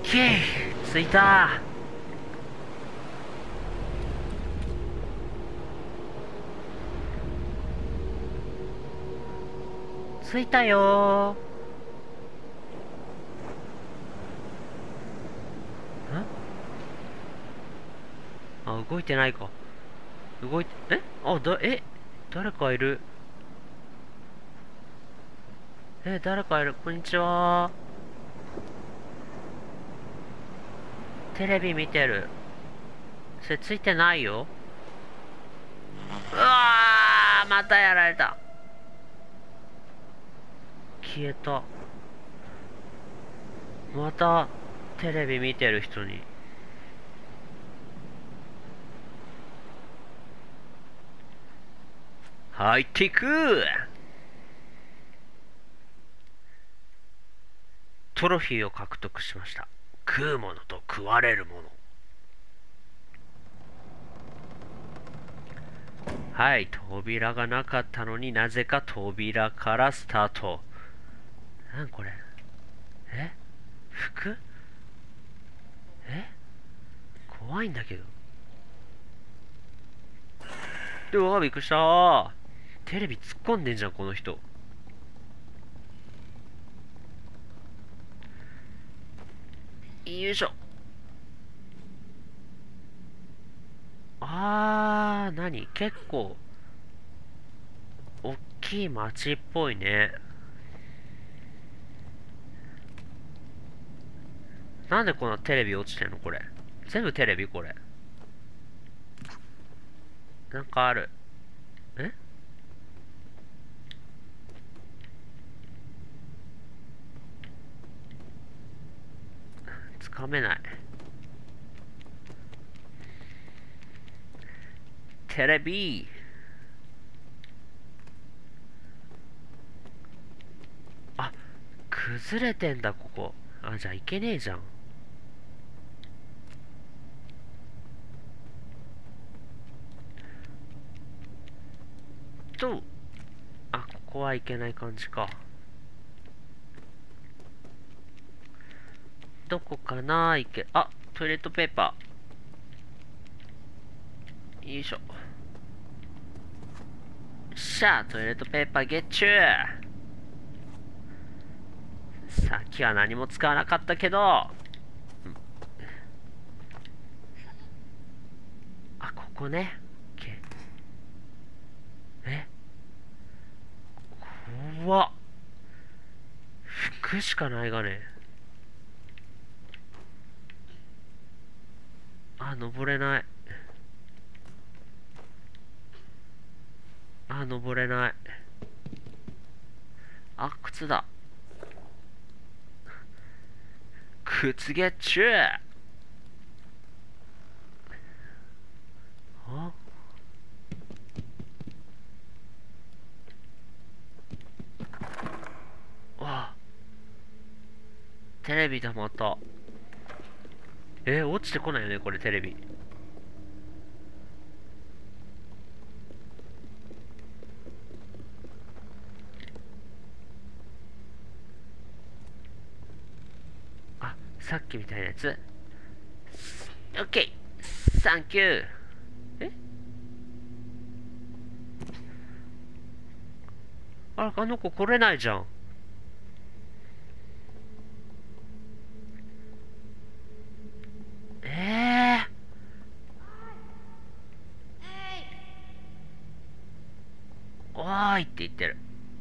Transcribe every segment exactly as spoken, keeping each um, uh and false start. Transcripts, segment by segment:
ケー、着いた。着いたよー。んあ、動いてないか。動いて、えあ、だ、え誰かいる。え、誰かいる。こんにちは。テレビ見てる。それついてないよ。うわー、またやられた。消えた。また、テレビ見てる人に。入っていく。トロフィーを獲得しました。食うものと食われるもの。はい、扉がなかったのになぜか扉からスタート。なんこれ。え服。え怖いんだけど。うわ、びっくりしたー。テレビ突っ込んでんじゃん、この人。よいしょ。あー、なに結構、おっきい街っぽいね。なんでこんなテレビ落ちてんのこれ。全部テレビこれ。なんかある。えつかめない。テレビ。あ、崩れてんだ、ここ。あ、じゃあいけねえじゃん。と、あ、ここはいけない感じか。どこかないけ、あ、トイレットペーパー。よいしょ。しゃあ、トイレットペーパーゲッチュー。さっきは何も使わなかったけど、あ、ここね。え怖っ。服しかないがね。あ、登れない。あ、登れない。あ、靴だ。靴ゲッチュー。あ、わ、テレビだまた。え、落ちてこないよね、これテレビ。あ、さっきみたいなやつ。オッケー。サンキュー。えあ、あの子来れないじゃん。ええー、おーいって言ってる。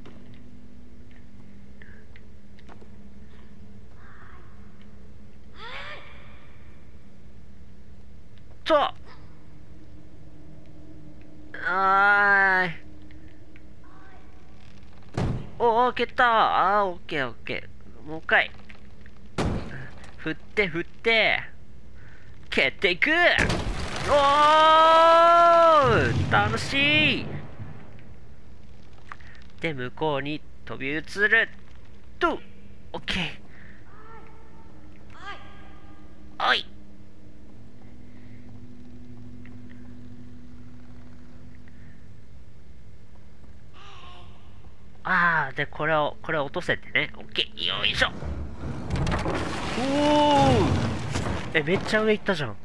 とあーい。おー、蹴った。あー、オッケーオッケー。もう一回。振って振って。蹴っていく。おー楽しい。で、向こうに飛び移る。と、オッケー。おい。あー、で、これを、これを落とせてね。オッケー。よいしょ。 おお、え、めっちゃ上行ったじゃん。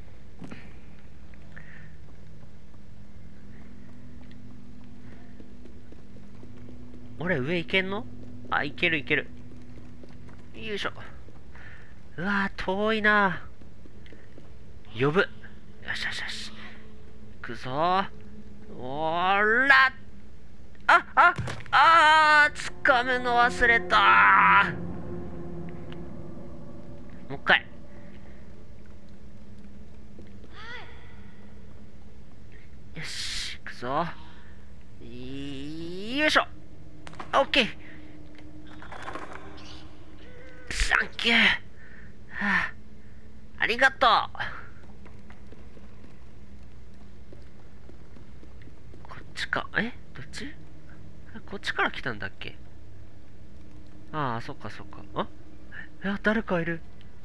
俺上行けんの？あ、行ける行ける。よいしょ。うわー、遠いな。呼ぶ。よしよしよし。行くぞー。おーら。あ、あ、あー、掴むの忘れたー。もう一回。よし、行くぞ。よいしょ。オッケー。サンキュー。はあ、ありがとう。こっちか。え、どっち？こっちから来たんだっけ？ああ、そっかそっか。あ、え、誰かいる。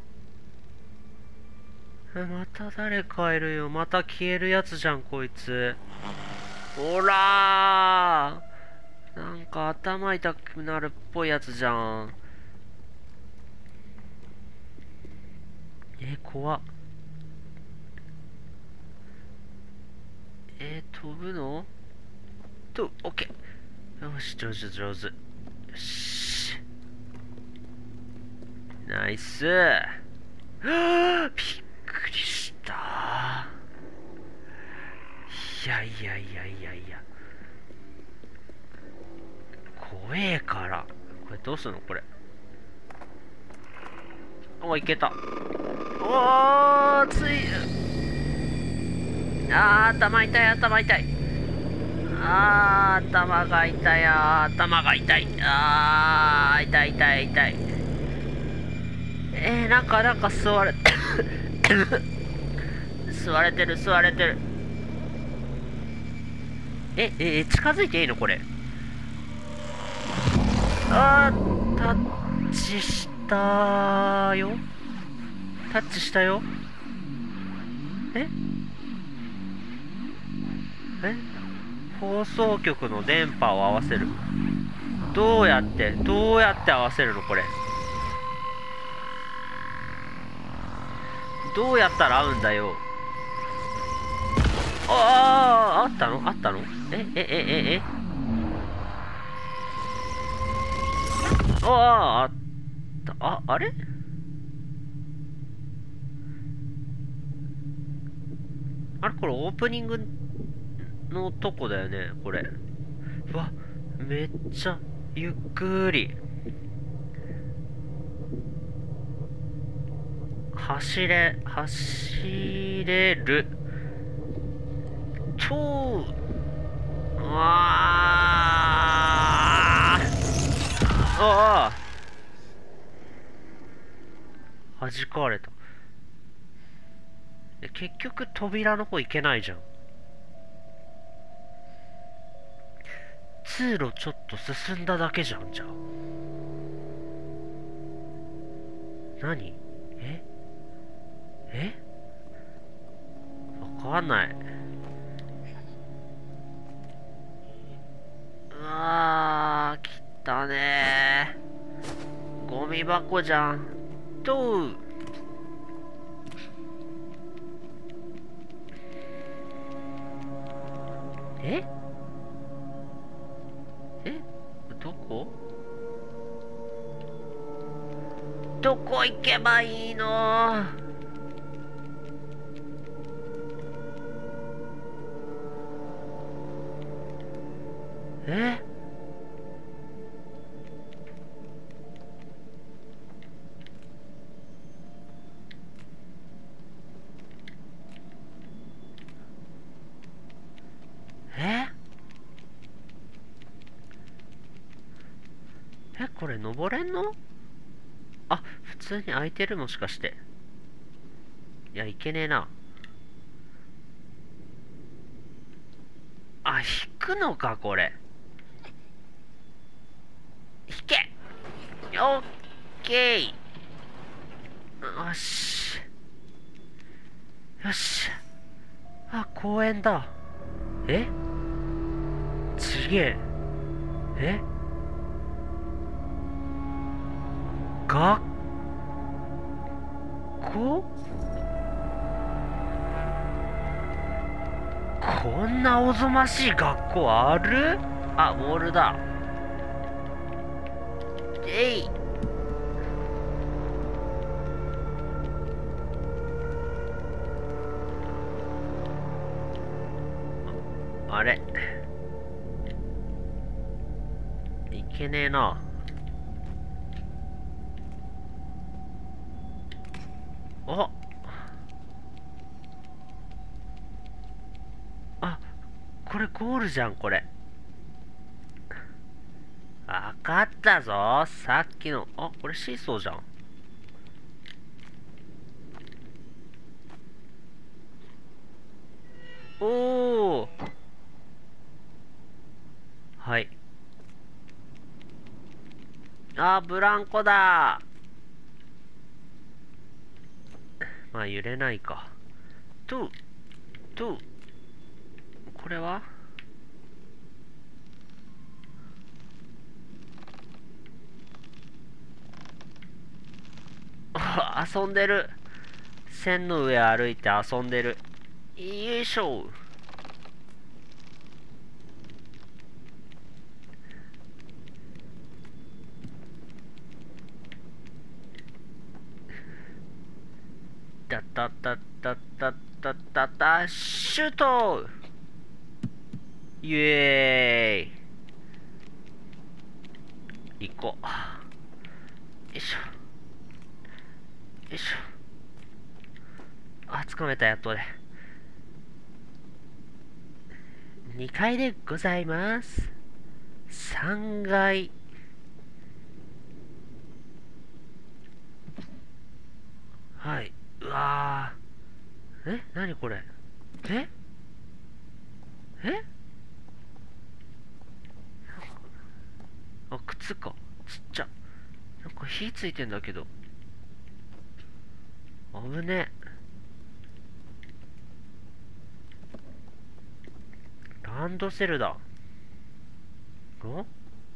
また誰かいるよ。また消えるやつじゃん、こいつ。ほらー。なんか頭痛くなるっぽいやつじゃん。え、怖っ。えー、飛ぶの？と、オッケー。よし、上手上手。よし。ナイス。はぁ、びっくりした。いやいやいやいやいや。怖えから。これどうすんのこれ。お、いけた。おー、つい。あー、頭痛い、頭痛い。あー、頭が痛い、あー、頭が痛い。あー、痛い痛い痛い。えー、なんか、なんか座れ、座れてる、座れてる。え、え、近づいていいのこれ。あー、タッチしたよ。タッチしたよ。ええ放送局の電波を合わせる。どうやって、どうやって合わせるのこれ。どうやったら合うんだよ。ああ、あったのあったのえ、え、え、え、え。ああ、あった。あ、あれあれこれオープニングのとこだよね、これ。うわ、めっちゃゆっくり。走れ、走れる。とうわあああ、弾かれた。結局扉の方行けないじゃん。通路ちょっと進んだだけじゃん、じゃあ。何？ええわかんない。うわー、来たねー。ゴミ箱じゃん。とう。ええどこどこ行けばいいの？えええこれ登れんの？あ、普通に空いてるもしかして。いや、いけねえな。あ、引くのか、これ。引け！オッケー！よし。よし。あ、公園だ。えちげえ。え学校？こんなおぞましい学校ある？あ、ボールだ。えい。あれ、いけねえな。あ、あ、これゴールじゃん、これ。わかったぞ。さっきの、あ、これシーソーじゃん。おー。はい。あ、ブランコだ。まあ揺れないか。と、と、これはあ、遊んでる。線の上歩いて遊んでる。よいしょ。たたたたたたたた、シュート。イエーイ。行こう。よいしょ。よいしょ。あ、つかめた、やっとで。にかいでございます。さんがい。はい。うわー。え、なにこれ。ええあ、靴か。ちっちゃ。なんか火ついてんだけど。危ね。ランドセルだ。ん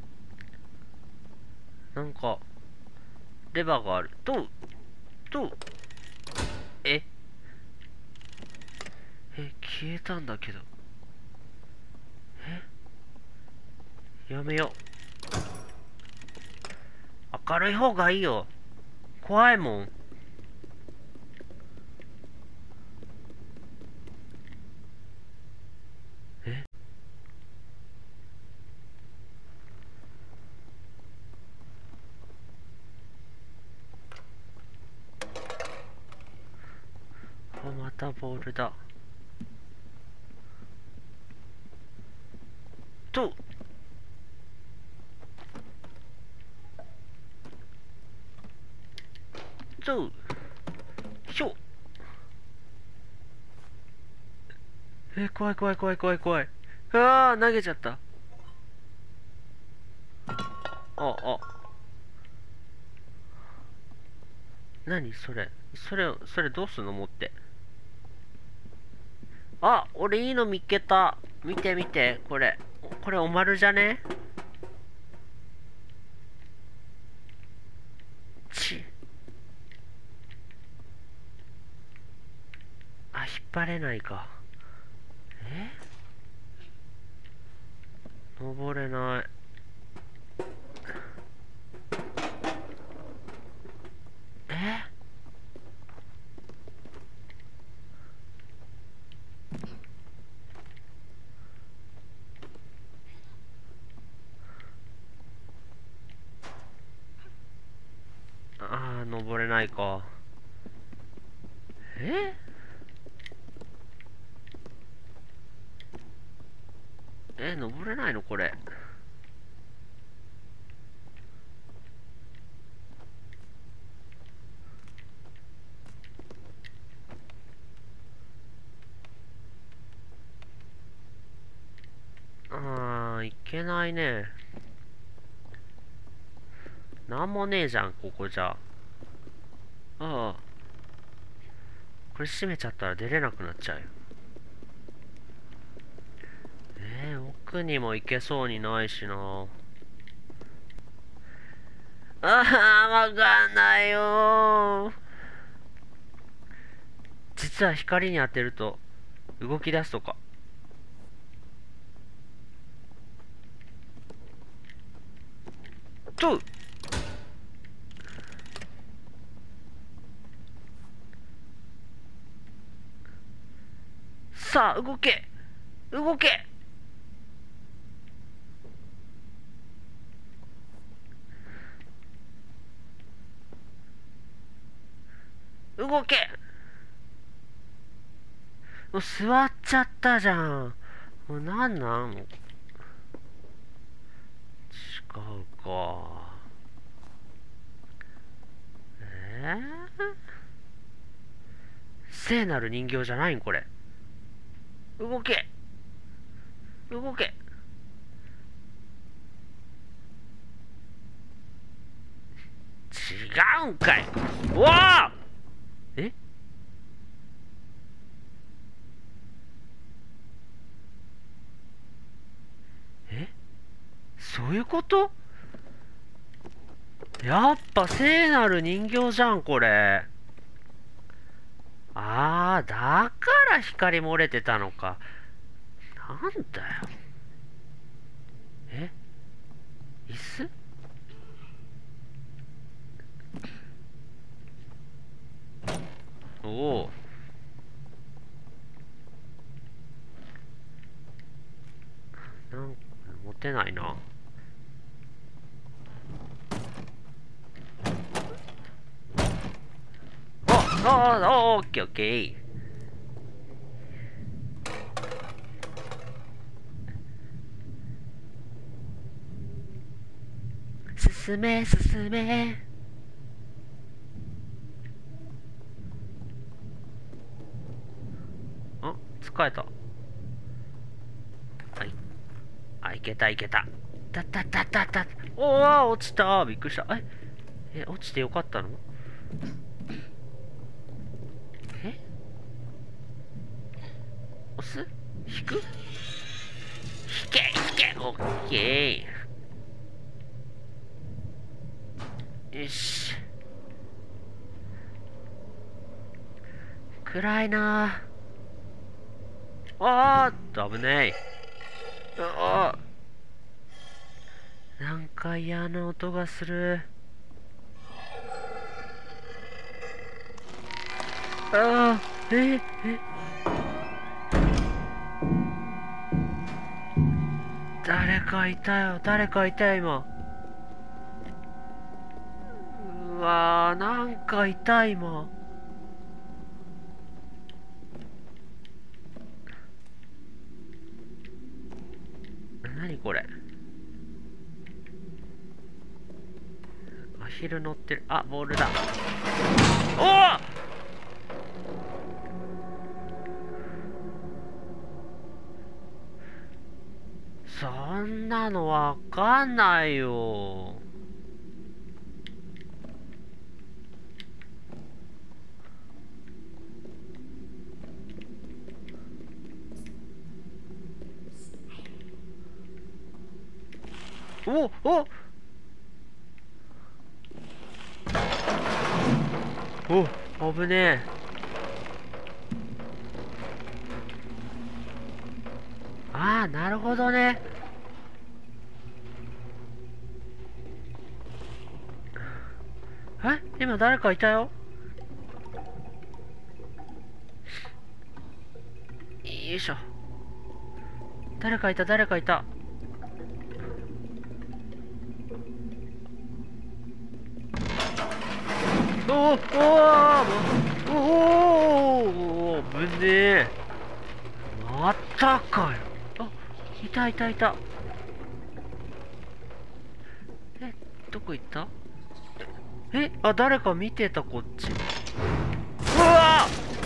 なんか、レバーがある。と、と、ええ、消えたんだけど。えやめよう。明るい方がいいよ。怖いもん。えあ、またボールだ。と、と、ひょ。え、怖い怖い怖い怖い怖い。ああ、投げちゃった。あ、あ、何それ。それ、それどうすんの持って。あ、俺いいの見っけた。見て見て、これ。これおまるじゃね？ち。あ、引っ張れないか。え登れない。えあー、登れないか。ええ、登れないのこれ。あー、いけないね。なんもねえじゃん、ここじゃ。ああ、これ閉めちゃったら出れなくなっちゃうよ。えー、奥にも行けそうにないしな。ああ、わかんないよー。 実は光に当てると動き出すとか。とさあ動け動け。動け。もう座っちゃったじゃん。もうなんなん。違うか。えー、聖なる人形じゃないんこれ。動け動け。違うんかい。おおええそういうこと。やっぱ聖なる人形じゃんこれ。あー、だから光漏れてたのか。なんだよ。え椅子。おお。なんか持てないな。あああ、オッケーオッケー。進め進め。あ、使えた。はい。あ、いけたいけた。たたたたた。おお、落ちた。びっくりした。え、え、落ちてよかったの？え？押す？引く？引け引け。オッケー。よし。暗いなぁ。あーっと危ない。ああ。なんか嫌な音がする。ああ、え、え、誰かいたよ、誰かいたよ、今。うわー、なんかいた、今。何これ。アヒル乗ってる。あ、ボールだ。おお！そんなのわかんないよ。おおお、危ねえ。ああ、なるほどね。え、今誰かいたよ。よいしょ。誰かいた、誰かいた。おおおおお、ぶねえ。またかよ。あ、いたいたいた。え、どこ行った？え、あ、誰か見てた、こっち。うわ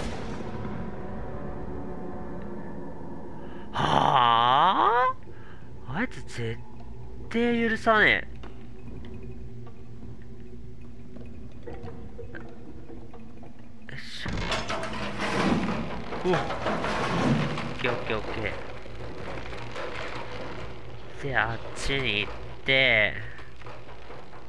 はあ、あいつ絶対許さねえ。よいしょ。お、オッケーオッケーオッケー。で、あっちに行って、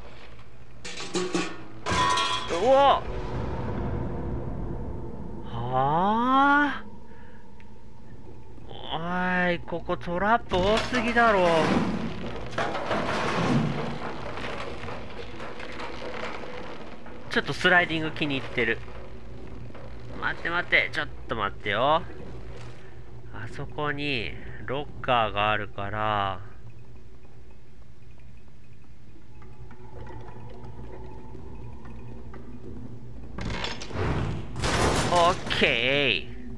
うわはあー、おーい、ここトラップ多すぎだろ。ちょっとスライディング気に入ってる。待って待って、ちょっと待ってよ。あそこにロッカーがあるから、オッケー。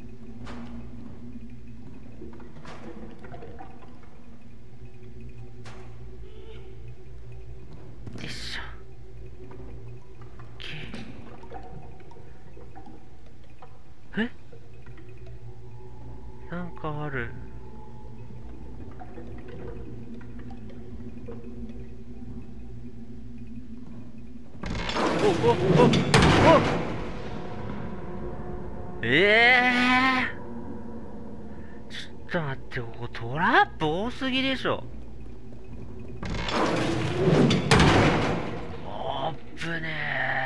よいしょ。え？なんかある。おおおおええー、ちょっと待って、ここトラップ多すぎでしょ。おっぶね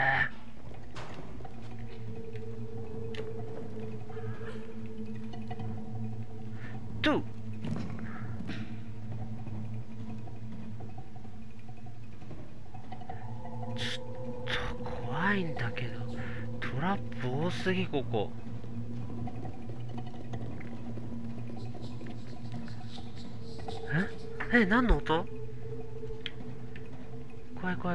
ーとちょっと怖いんだけど、トラップ多すぎ。ここええ、何の音？怖い怖い。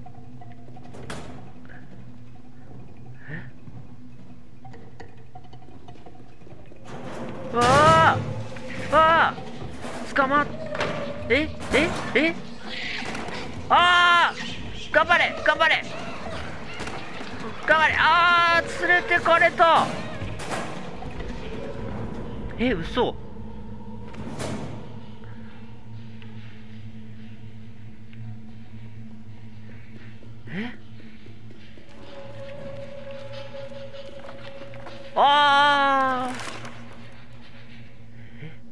え？わあわあ捕まっえええああ頑張れ頑張れ頑張れ。ああ連れてかれた。え、嘘。えああえ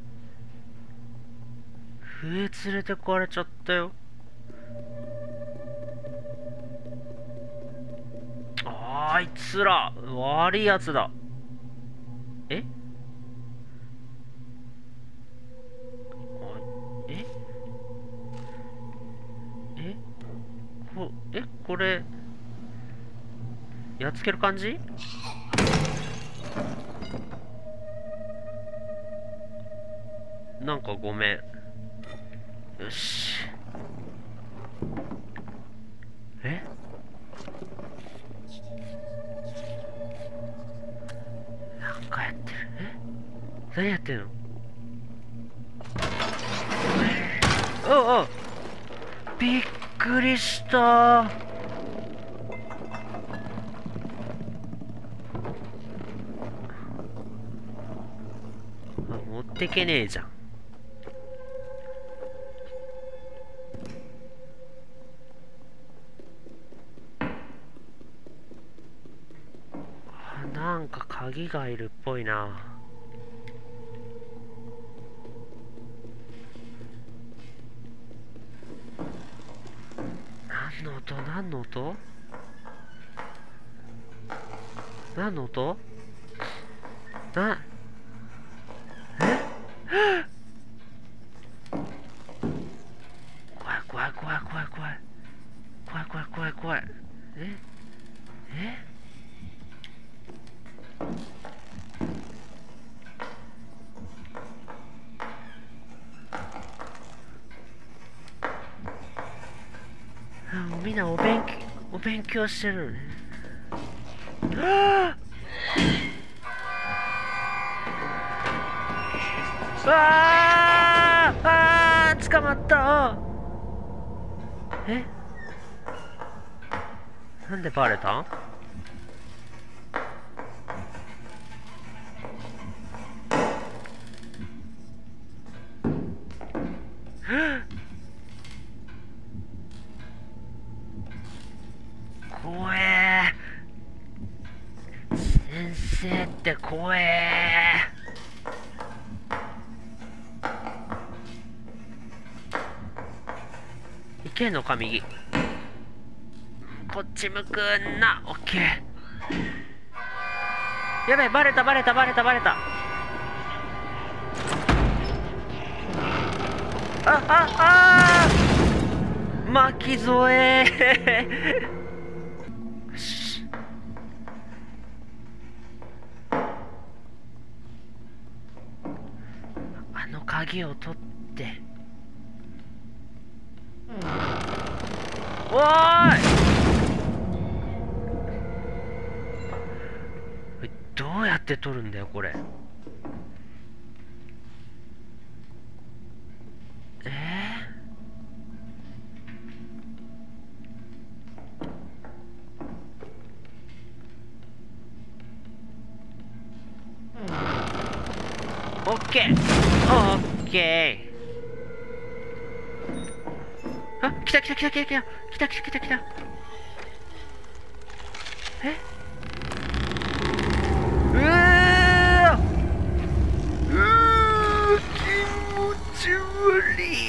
笛連れてかれちゃったよ。あいつら悪いやつだ。えええこえこれやっつける感じ？なんかごめん。よし。えなんかやってる。え何やってんの？おうおうびっくりした。あ、持ってけねえじゃん。あ、なんか鍵がいるっぽいな。何の音？何の音？何の音？な、え怖い怖い怖い怖い怖い怖い怖い怖い怖い。ええあ、みんなお勉強お勉強してるね。あああー捕まった。えなんでバレたん？怖え。先生って怖え。いけんのか右。こっち向くんな。オッケー。 やべえ、バレたバレたバレたバレた。あああー、巻き添えよし。あの鍵を取って。おーい、どうやって取るんだよこれ。えー、オッケーオッケー。あ、来た来た来た来た来た来た来た来た来た。え、うーうー気持ち悪い。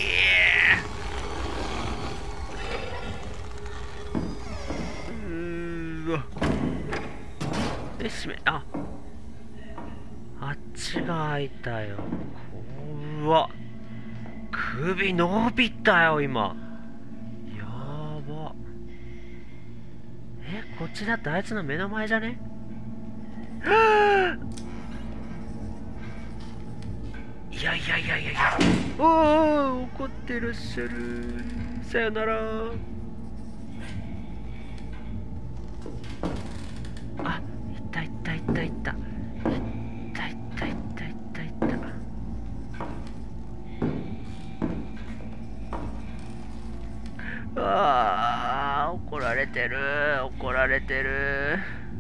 うーわ、え、閉め、あ、あっちが開いたよ。こわ、首伸びたよ今。やば。え、こっちだってあいつの目の前じゃね？はぁ、いやいやいやいやいや。おお、怒ってらっしゃる。さよなら。あ、いったいったいったいった。いったいったいったいったいった。ああ、怒られてる怒られてる。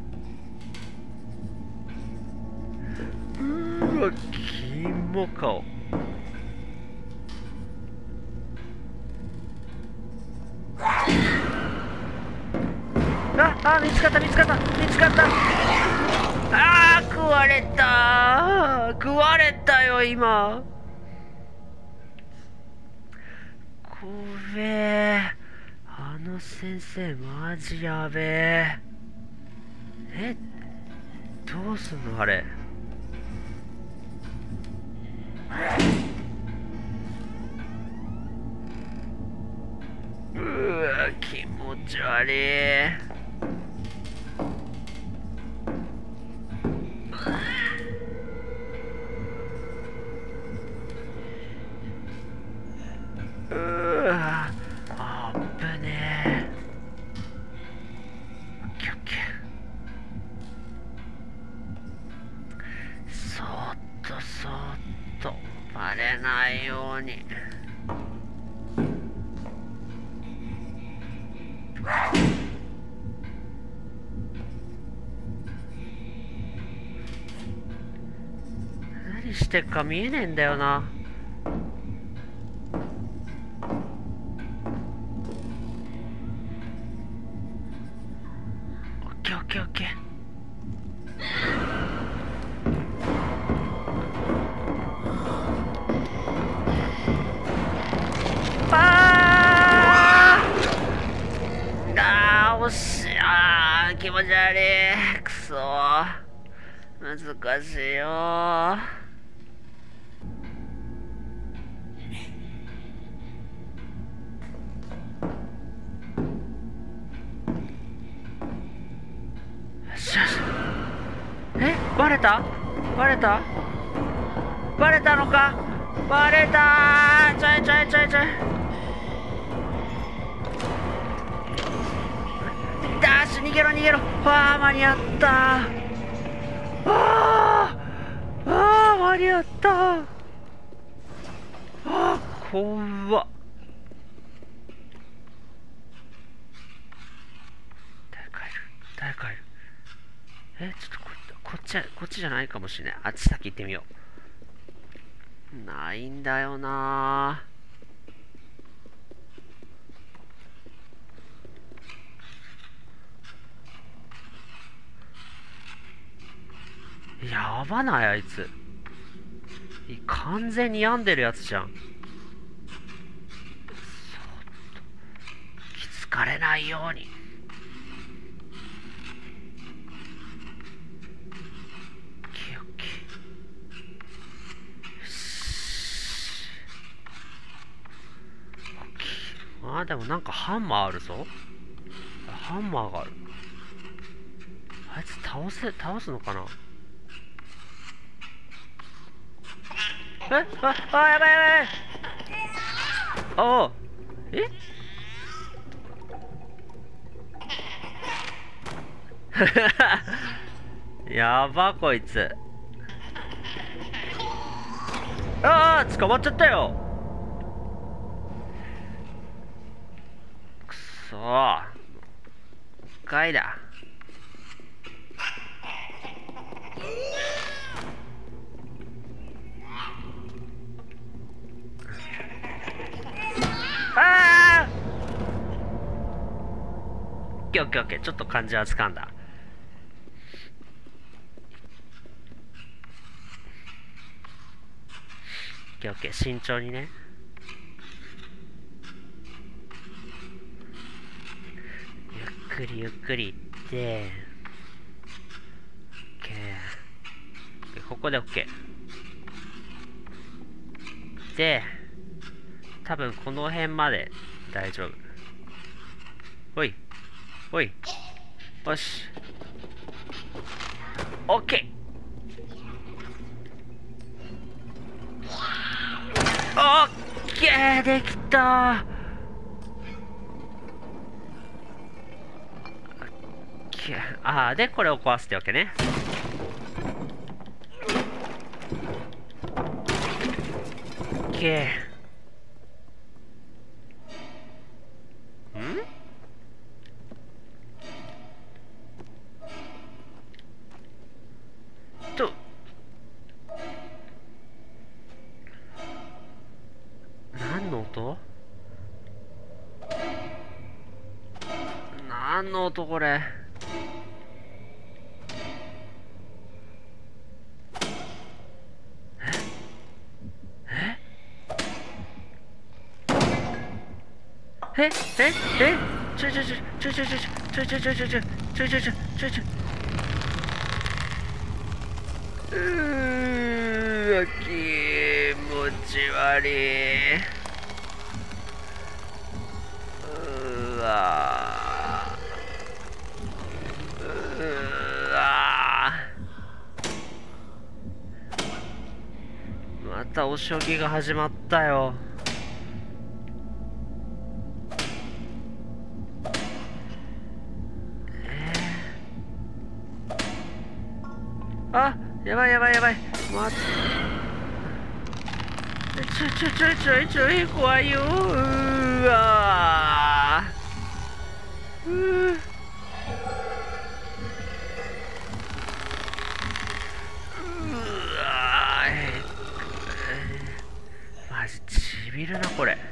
うーわ、キモ顔。ああ、見つかった見つかった見つかった。ああ、食われた食われたよ今。こべえ、あの先生マジやべえ。え、どうすんのあれ。うわ、気持ち悪い。うわ、あぶねえ。オッケーオッケー。そーっとそーっとバレないように。何してっか見えねえんだよな。オッケーオッケーオッケー。あーあー、惜しい。あー、気持ち悪い。くそー、難しいよー。よしよし。え、バレたバレたバレたのか。バレたー。ちょいちょいちょいちょい。ダッシュ、逃げろ逃げろ。わあ、間に合った。あああー、間に合った。ああ、怖っ。誰かいる誰かいる。え、ちょっとここっちはこっちじゃないかもしれない。あっち先行ってみよう。ないんだよな。やばないあいつ。完全に病んでるやつじゃん。そっと気づかれないように。 あ、でもなんかハンマーあるぞ。ハンマーがある。あいつ倒せ、倒すのかな。え、あ、あ、やばいやばい。ああ、えやばこいつ。ああ、捕まっちゃったよ。くそー。かいだ。ああ、オッケーオッケーオッケー。ちょっと感じはつかんだ。オッケーオッケー。慎重にね。ゆっくりゆっくり行って、オッケー。ここでオッケー。で、多分この辺まで大丈夫。おい、おい、よし。オッケー。オッケー、できた。ああ、で、これを壊すってわけね。オッケー。んと、何の音？何の音これ？えええちょいちょいちょいちょいちょいちょいちょいちょいちょいちょいちょいちょいちょいちょいちょいちょい。うーわ、気持ち悪い。うーわうーわまたお仕置きが始まったよ。あ、やばいやばいやばい。まちょちょちょいちょいちょい怖いよ。うーわー。うー。うわー。マジちびるなこれ。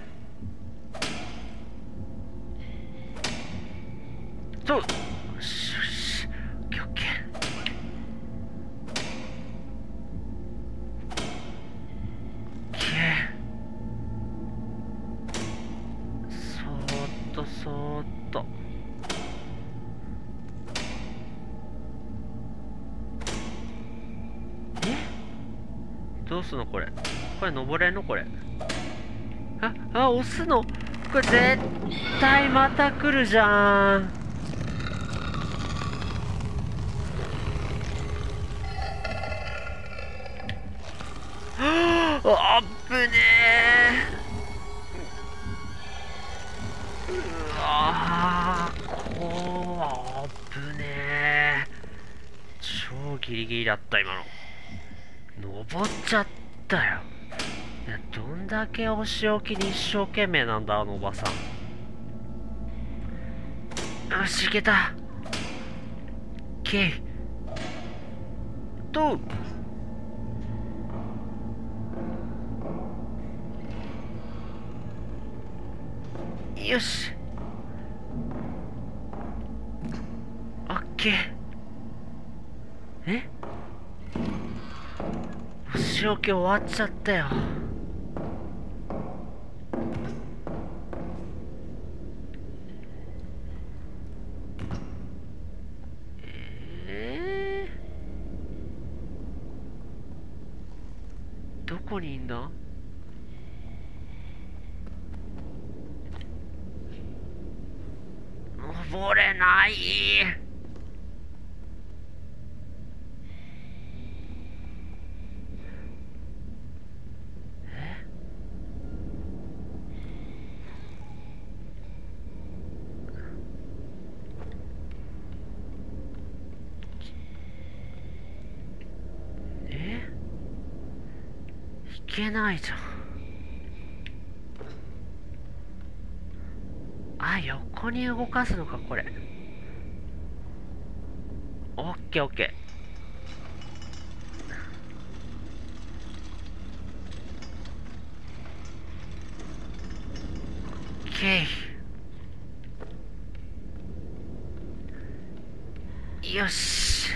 と、よしよし。オッケーオッケー。そーっとえどうすんのこれ。これ登れんのこれ。ああ、押すのこれ。絶対また来るじゃん。あっぶねー。うわー、こわぶねー。超ギリギリだった今の。登っちゃったよ。いや、どんだけお仕置きに一生懸命なんだあのおばさん。よし、いけた。ケイとよし、オッケー。えお仕置き終わっちゃったよ。えー、どこにいんだ？ 登れない。いけないじゃん。あ、横に動かすのか、これ。オッケーオッケー。オッケー。よし。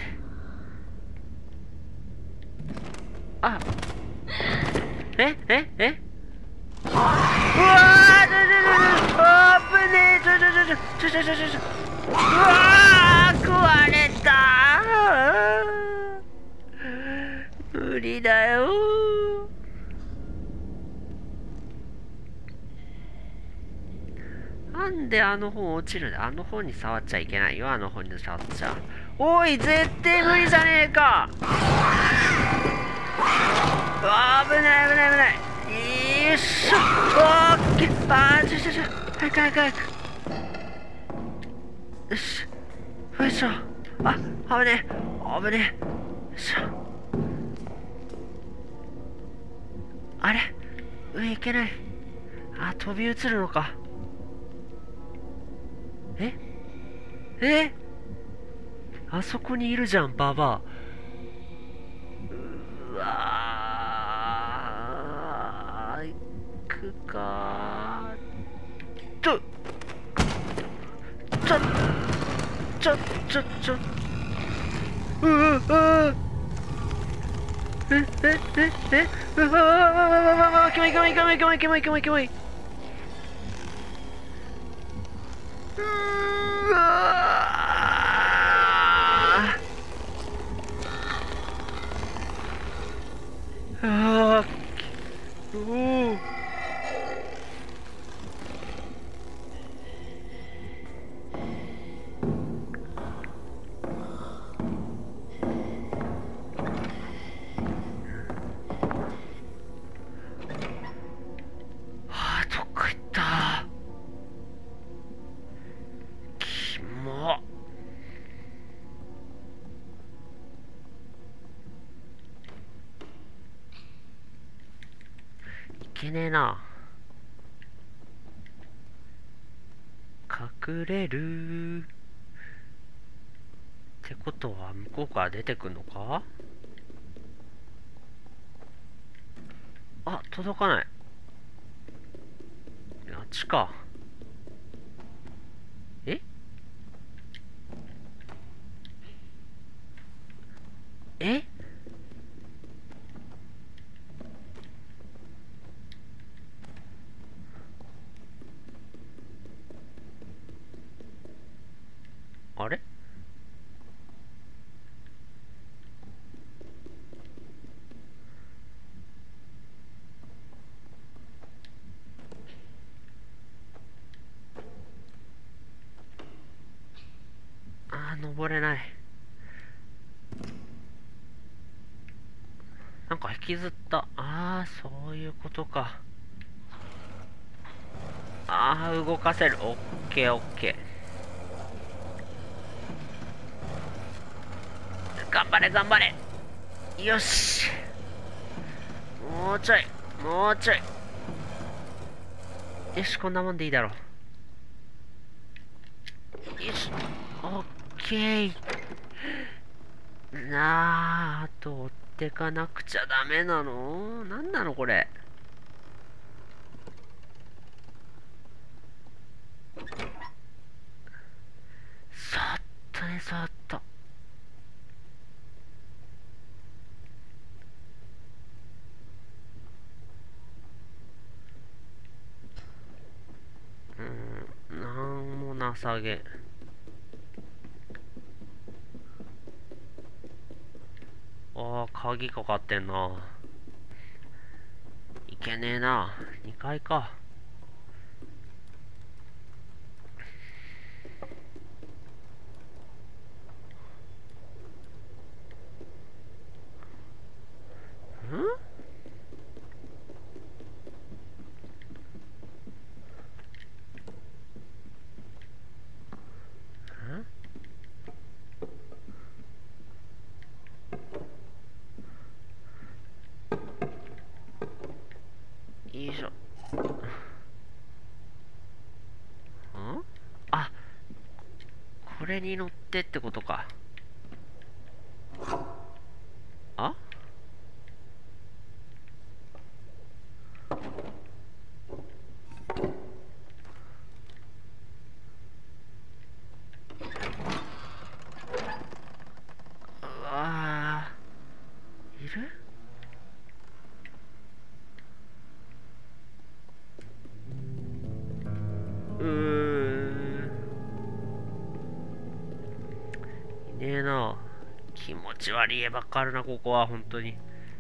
あ、えええうわー、ちょちょちょちょ、あぶねえ、ちょちょちょちょちょちょちょちょ、うわー、食われたー、無理だよー。なんであの本落ちるんだ。あの本に触っちゃいけないよ、あの本に触っちゃ。おい、絶対無理じゃねえか。うわー、危ない危ない危ない。よいしょ。オッケー。あー、ちょちょちょ。早く早く早く。よし。よいしょ。あ、危ねえ。危ねえ。よいしょ。あれ上行けない。あ、飛び移るのか。ええあそこにいるじゃん、ババア。うわー。行くかー。ちょちょちょちょちょうううええええうわわわわわわわキモいキモいキモいキモいキモいキモいキモい。うわあーおおあーどっか行った。キモ。いけねえな。隠れるってことは向こうから出てくんのか。あ、届かない。あっちか。ええあれあー、登れない。なんか引きずった。ああ、そういうことか。ああ、動かせる。オッケーオッケー。頑張れ頑張れ。よし。もうちょい。もうちょい。よし、こんなもんでいいだろう。よし。オッケー。なあ、あと追ってかなくちゃダメなの？なんなのこれ。そっとね、そっと。うん、なんもなさげ。ああ、鍵かかってんな。いけねえな。にかいか。 これに乗ってってことか。あうわー、いる？うーいねえな。気持ち悪い絵ばっかあるな、ここは本当に。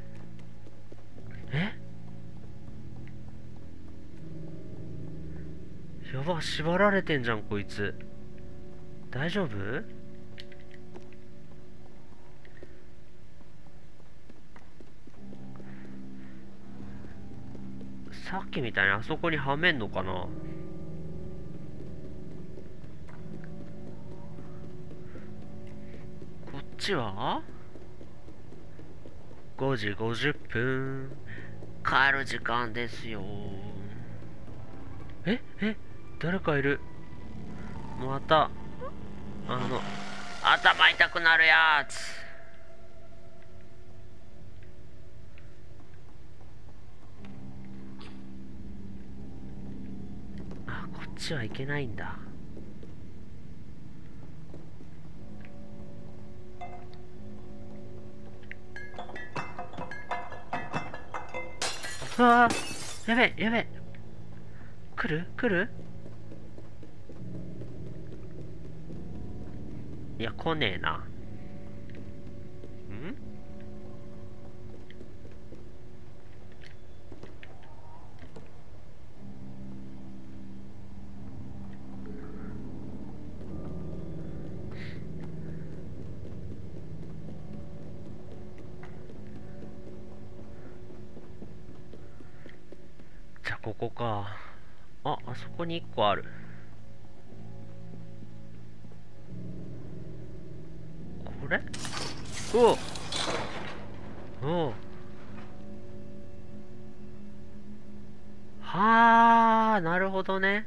え、やば、縛られてんじゃんこいつ。大丈夫？さっきみたいにあそこにはめんのかな。こっちはごじごじゅっぷん、帰る時間ですよ。ええ、誰かいる。またあの頭痛くなるやつ。あ、こっちはいけないんだ。あー、やべやべ。来る来る。いや、来ねえな。ん、じゃあここか。あ、あそこにいっこある。これ？おおお、はあ、なるほどね。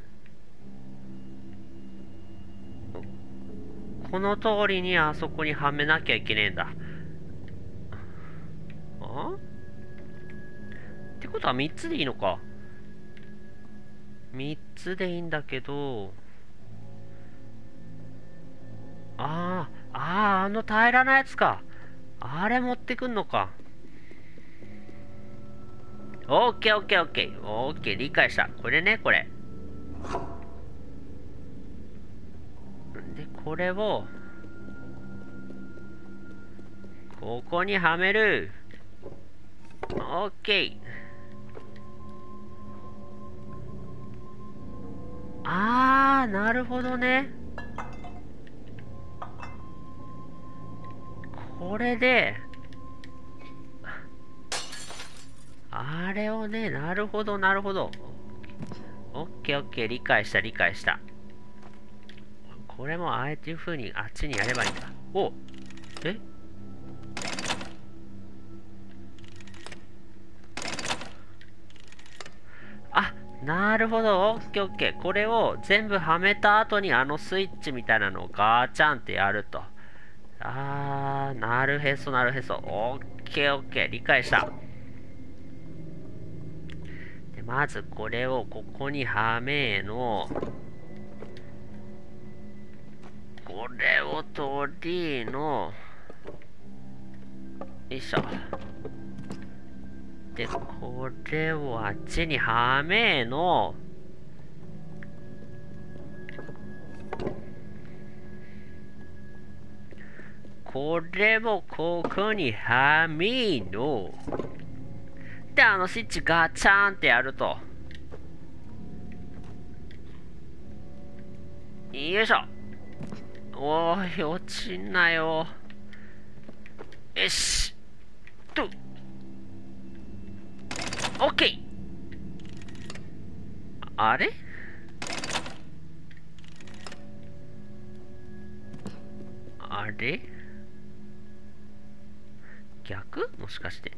この通りにあそこにはめなきゃいけねえんだ。あってことはみっつでいいのか。みっつでいいんだけど、ああ、ああ、あの平らなやつか。あれ持ってくんのか。オッケーオッケーオッケー。オッケー、理解した。これね、これ。で、これを、ここにはめる。オッケー。あー、なるほどね。これで、あれをね、なるほど、なるほど。オッケーオッケー、理解した、理解した。これもああいう風にあっちにやればいいんだ。お、え、あ、なるほど。オッケーオッケー。これを全部はめた後にあのスイッチみたいなのをガーチャンってやると。あー、なるへそ、なるへそ。オッケーオッケー。理解した。で、まずこれをここにはめの、これを取りの、よいしょ。で、これをあっちにはめの、これをここにはめの、で、あのスイッチガチャンってやると。よいしょ。おーい、落ちんなよ。よし。と。オッケー。あれ？あれ？逆？もしかして。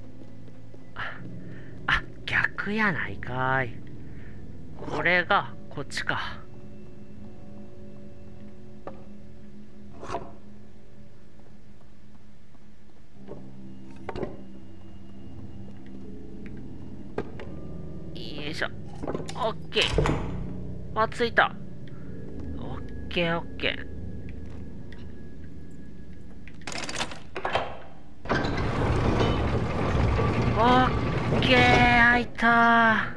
あ、逆やないかい。これがこっちか。よいしょ。オッケー。あ、着いた。オッケーオッケー。オッケー、開いたー。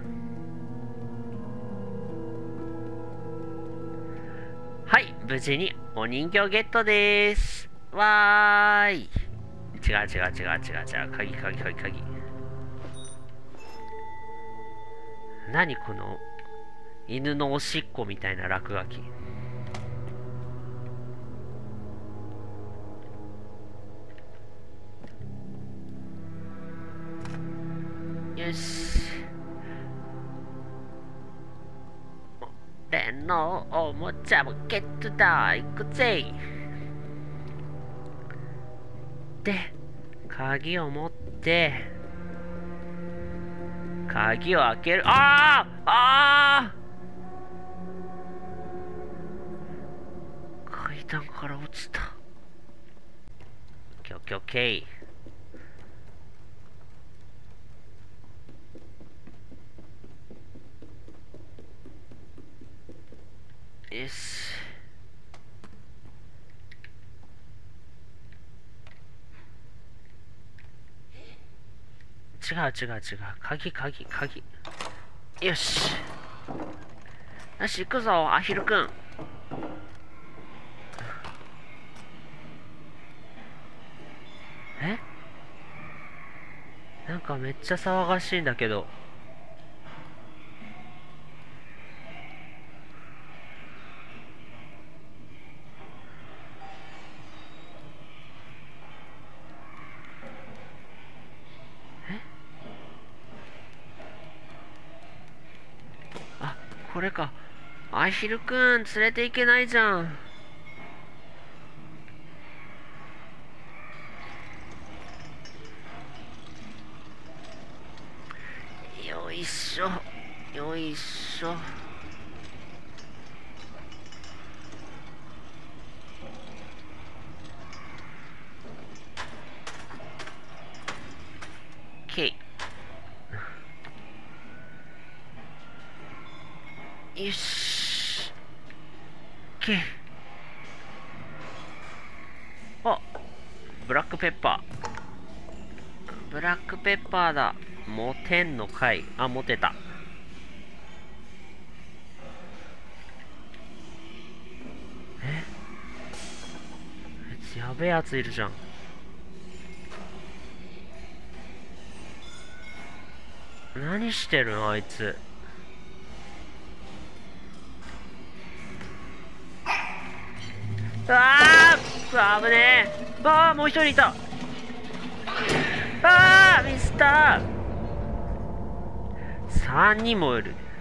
はい、無事にお人形ゲットでーす。わーい。違う違う違う違う違う。鍵鍵鍵鍵。何この犬のおしっこみたいな落書き。よし。俺のおもちゃもゲットだ。行くぜ。で、鍵を持って鍵を開ける。ああああ、階段から落ちた。オッケーオッケーオッケー。よし。違う違う違う。鍵鍵鍵。よし。よし、行くぞ、アヒルくん。え？なんかめっちゃ騒がしいんだけど。あ、これか。アヒルくん、連れて行けないじゃん。よいしょ。よいしょ。OK。よし。OK。あ、ブラックペッパー。ブラックペッパーだ。モテんのかい。あ、モテた。え？あいつやべえやついるじゃん。何してるのあいつ。ああ、危ねえ。ああ、もう一人いた。ああ、ミスったー。三人もいる。